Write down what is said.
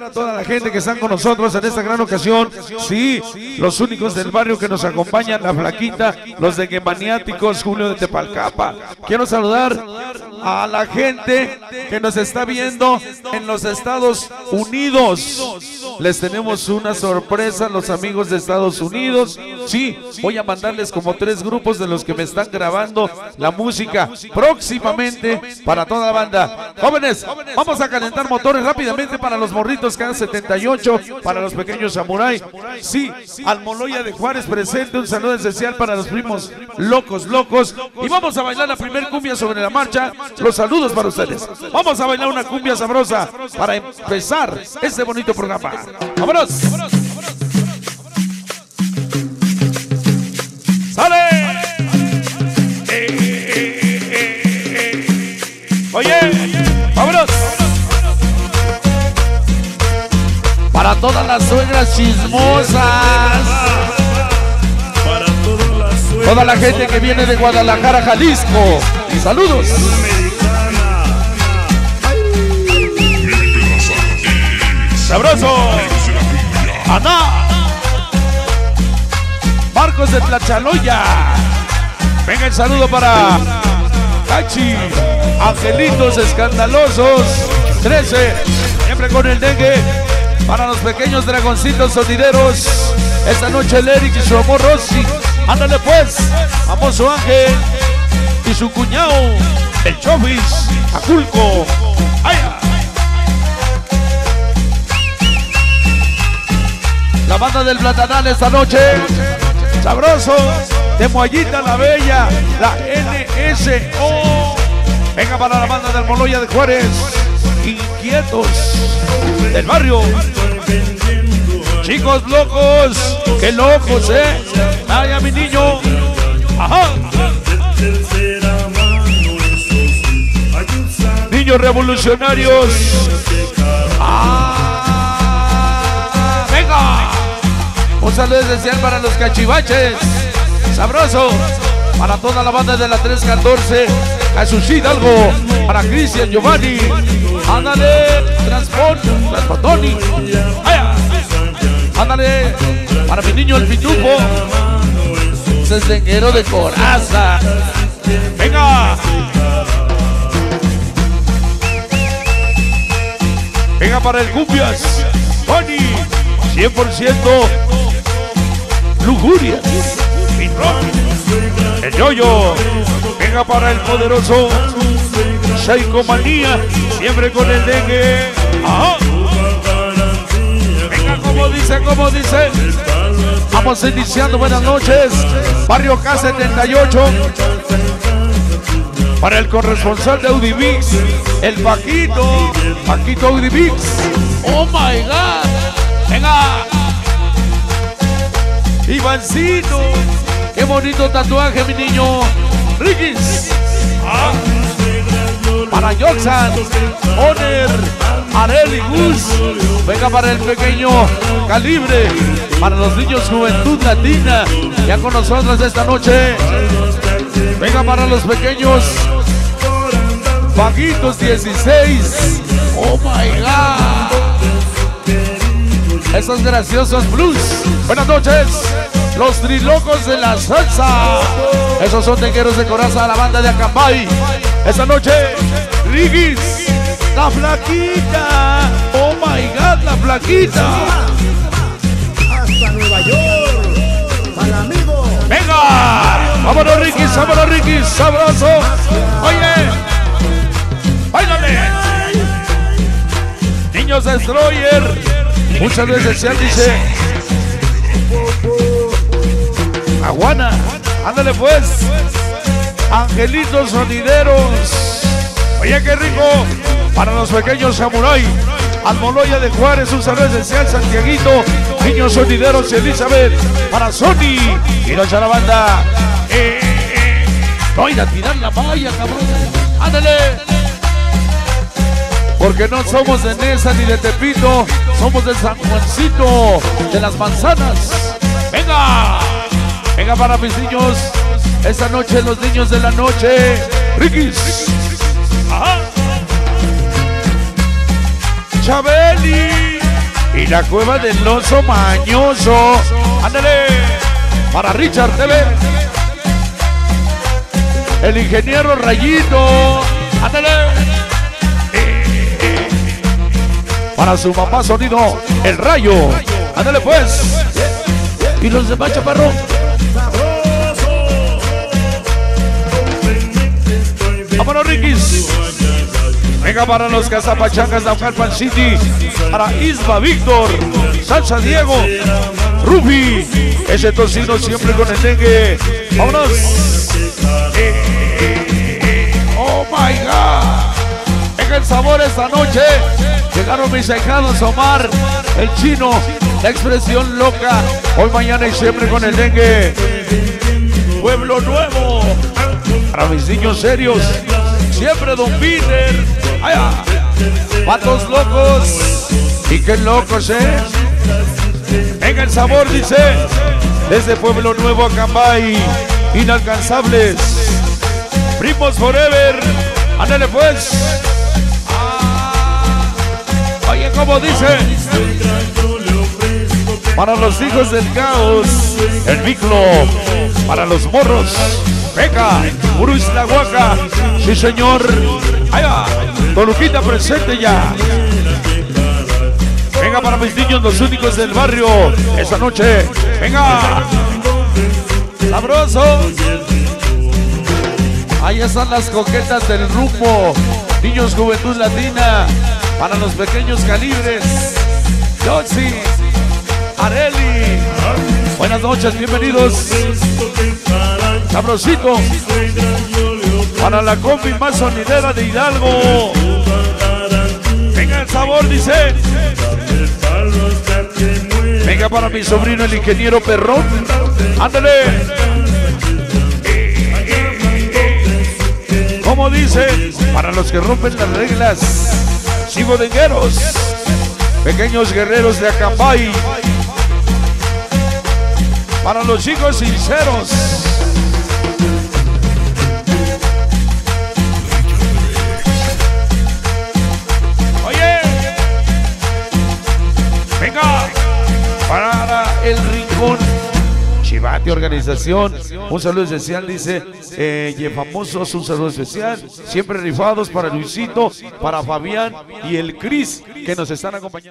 a toda la gente que están con nosotros en esta gran ocasión. Sí, los únicos del barrio que nos acompañan, la Flaquita, los de Gemaniáticos, Julio de Tepalcapa. Quiero saludar a la gente que nos está viendo en los Estados Unidos. Les tenemos una sorpresa, los amigos de Estados Unidos. Sí, voy a mandarles como 3 grupos de los que me están grabando la música próximamente para toda la banda. Jóvenes, vamos a calentar motores rápidamente para los morritos que dan 78, para los pequeños Samurai. Sí, Almoloya de Juárez presente, un saludo especial para los primos locos. Y vamos a bailar la primer cumbia sobre la marcha. Los saludos para ustedes. Vamos a bailar una cumbia sabrosa para empezar este bonito programa. ¡Vámonos! ¡Sale! Oye, vámonos. Para todas las suegras chismosas, toda la gente que viene de Guadalajara, Jalisco, saludos. Sabroso. Ana Marcos de Tlachaloya. Venga el saludo para Cachi, Angelitos Escandalosos 13, siempre con el dengue. Para los pequeños dragoncitos sonideros, esta noche el Eric y su amor Rosy. Ándale pues, famoso Ángel y su cuñado, el Chofis, Aculco. ¡Ay! La banda del Platanal esta noche, sabroso, de Moallita la Bella, la NSO. Venga para la banda del Almoloya de Juárez, inquietos del barrio. Chicos locos, qué locos, ay, a mi niño. Ajá. Niños revolucionarios. Venga. Un saludo especial para los cachivaches. Sabroso. Para toda la banda de la 314. Jesús Hidalgo. Para Cristian Giovanni. Ándale. Transportoni. Ándale. Para mi niño el Pitufo. Cestenguero de Coraza. Venga. Venga para el Cumbias. Tony. 100% Lujurias. El Yoyo. Venga para el poderoso Psycho Manía. Siempre con el dengue. Ajá. Venga, como dice. Vamos iniciando, buenas noches. Barrio K78. Para el corresponsal de Audivix, el Paquito Audivix. Oh my God. Venga. Ivancito. Qué bonito tatuaje, mi niño. Rikis. Para Yoxan, Oner, Arel y Gus. Venga para el pequeño Calibre. Para los niños Juventud Latina. Ya con nosotros esta noche. Venga para los pequeños Paquitos 16. Oh my God. Esos graciosos blues. Buenas noches. Los trilocos de la salsa. Esos son tequeros de Coraza, la banda de Acambay. Esta noche, Rigis, la Flaquita. Oh my God, la Flaquita. Hasta Nueva York. Para amigo. Venga. Vámonos Rigis, sabroso. Oye, báilale. Niños Destroyer. Muchas veces se dice Aguana, ándale pues. Angelitos sonideros. Oye, qué rico. Para los pequeños Samurai, Almoloya de Juárez, un saludo especial, Santiaguito, niños sonideros y Elizabeth. Para Sony y la banda. No ir a tirar la valla, cabrón. Ándale. Porque no somos de Nesa ni de Tepito, somos de San Juancito, de las Manzanas. Venga. Venga para mis niños. Esta noche los niños de la noche. Rikis. Ajá. Chabeli. la cueva del oso mañoso. Ándale. Para Richard TV. El ingeniero Rayito. Ándale. Para su mamá sonido, el Rayo. Ándale pues. Y los demás, chaparro. Vámonos, Rikis. Venga para los cazapachangas de Naucalpan City. Para Isma Víctor. Salsa Diego. Rufi. Ese tocino siempre con el dengue. Vámonos. Oh my God. Venga el sabor esta noche. Llegaron mis ahijados Omar, el chino, la expresión loca. Hoy, mañana y siempre con el dengue. Pueblo Nuevo. Para mis niños serios. Siempre Don Peter. ¡Allá! Patos locos. Y qué locos, Venga el sabor, dice. Desde Pueblo Nuevo a Cambay. Inalcanzables. Primos Forever. Ándale pues. Oye, como dice. Para los hijos del caos. El Miclo. Para los morros. Venga, Urus la Huaca. Sí, señor. Allá. Toluquita presente ya. Venga para mis niños, los únicos del barrio. Esta noche. Venga. Sabroso. Ahí están las coquetas del rumbo. Niños Juventud Latina. Para los pequeños calibres. Yotzi. Areli. Buenas noches, bienvenidos. Sabrosito. Para la combi más sonidera de Hidalgo. Venga el sabor, dice. Venga para mi sobrino el ingeniero Perrón. Ándale. Como dice, para los que rompen las reglas. Sigodengueros. Pequeños guerreros de Acambay. Para los chicos sinceros. Oye. Venga. Para el Rincón Chivate Organización. Un saludo especial, dice Famosos, un saludo especial. Siempre rifados para Luisito, para Fabián y el Cris, que nos están acompañando.